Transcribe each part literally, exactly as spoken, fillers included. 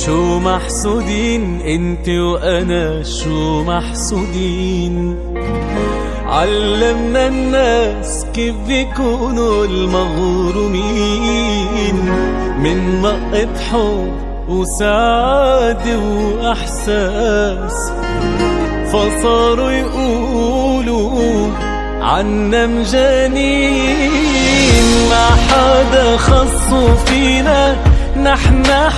شو محسودين انت وانا، شو محسودين. علمنا الناس كيف بيكونوا المغرومين من نقة حب وسعادة وإحساس، فصاروا يقولوا عنا مجانين. ما حدا خصو فينا، نحنا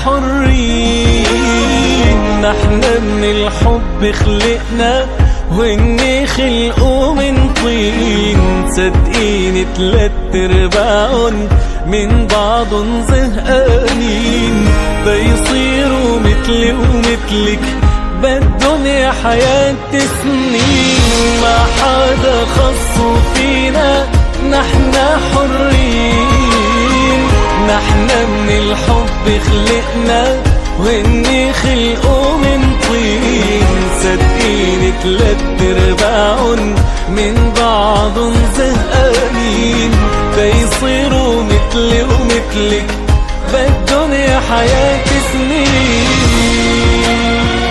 حرين. نحنا من الحب خلقنا وهن خلقوا من طين. صدقيني تلات ارباعن من بعضن زهقانين، بيصيروا مثلي ومثلك بدن يا حياة سنين. ما حدا خصو فينا، نحنا حرين. نحنا من الحب خلقنا وهن خلقوا من طين. صدقيني تلات ارباعن من بعضن زهقانين، بيصيروا مثلي ومثلك بدن يا حياة سنين.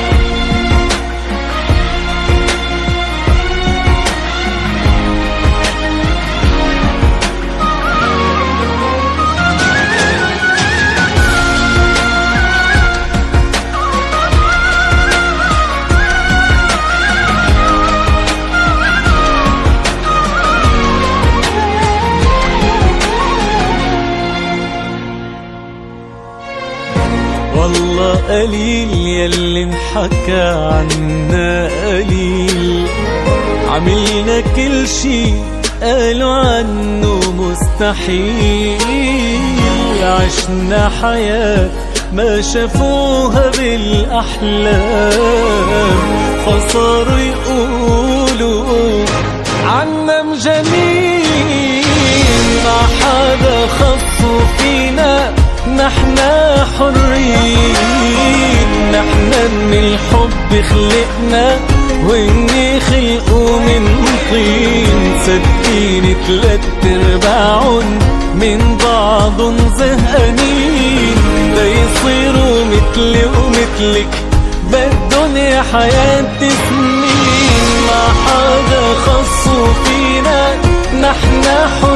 والله قليل يلي انحكى عنا، قليل عملنا كل شي قالوا عنه مستحيل. عشنا حياة ما شافوها بالأحلام، فصاروا يقولوا عنا مجانين. ما حدا خصو فينا، نحنا حرين. نحنا من الحب خلقنا وهن خلقوا من طين. صدقيني تلات ارباعن من بعضن زهقانين، ليصيروا مثلي ومثلك بدن يا حياة سنين. ما حدا خصو فينا، نحنا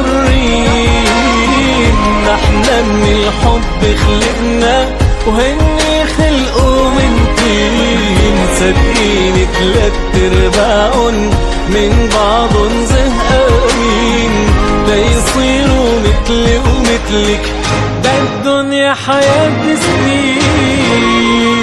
حرين. نحنا من الحب خلقنا وهن خلقوا من طين. صدقيني تلات ارباعن من بعضن زهقانين، ليصيروا مثلي ومثلك بدن يا حياة سنين.